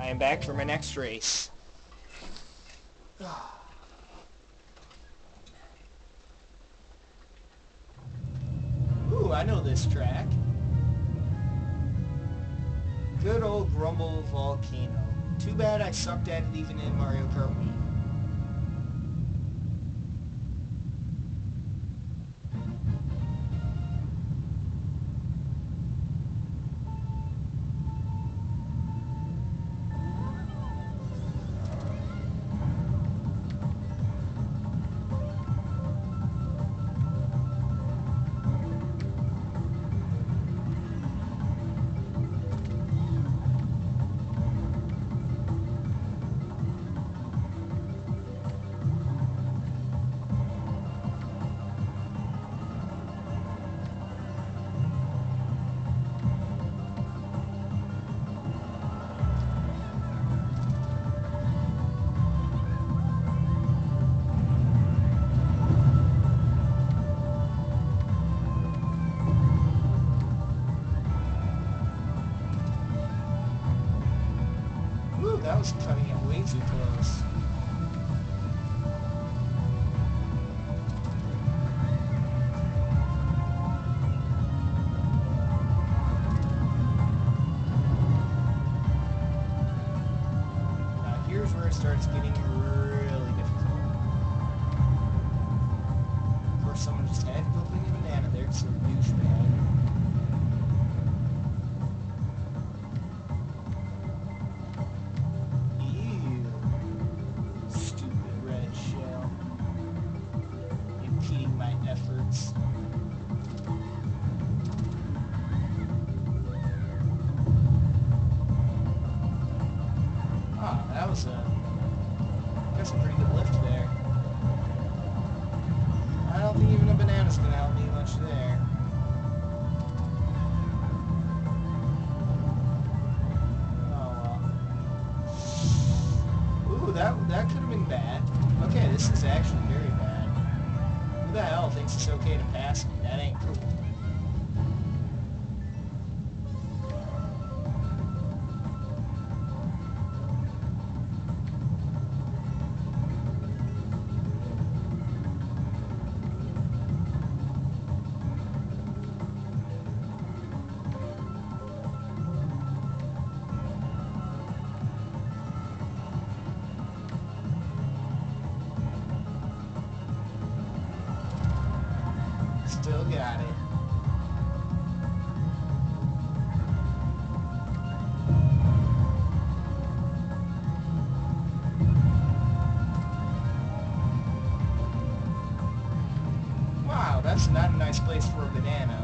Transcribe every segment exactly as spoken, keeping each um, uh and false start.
I am back for my next race. Ooh, I know this track. Good old Grumble Volcano. Too bad I sucked at it even in Mario Kart Wii. That was cutting it way too close. Now here's where it starts getting really difficult. Of course, someone just had to go bring a banana there, so douchebag. Efforts. Ah, that was a that's a pretty good lift there. I don't think even a banana's gonna help me much there. Oh well. Ooh, that that could have been bad. Okay, this is actually very bad. Who the hell thinks it's okay to pass me? That ain't cool. Still got it. Wow, that's not a nice place for a banana.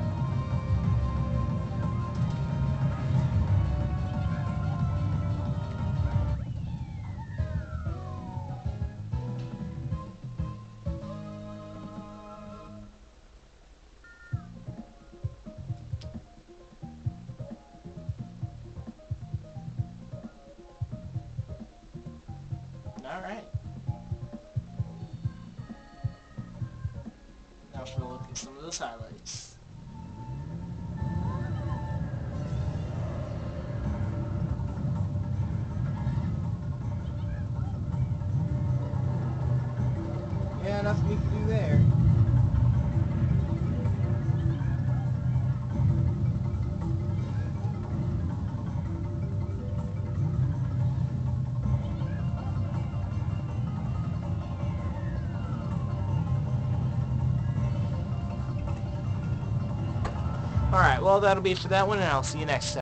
Alright. Now for a look at some of those highlights. Yeah, nothing we can do there. Alright, well that'll be it for that one, and I'll see you next time.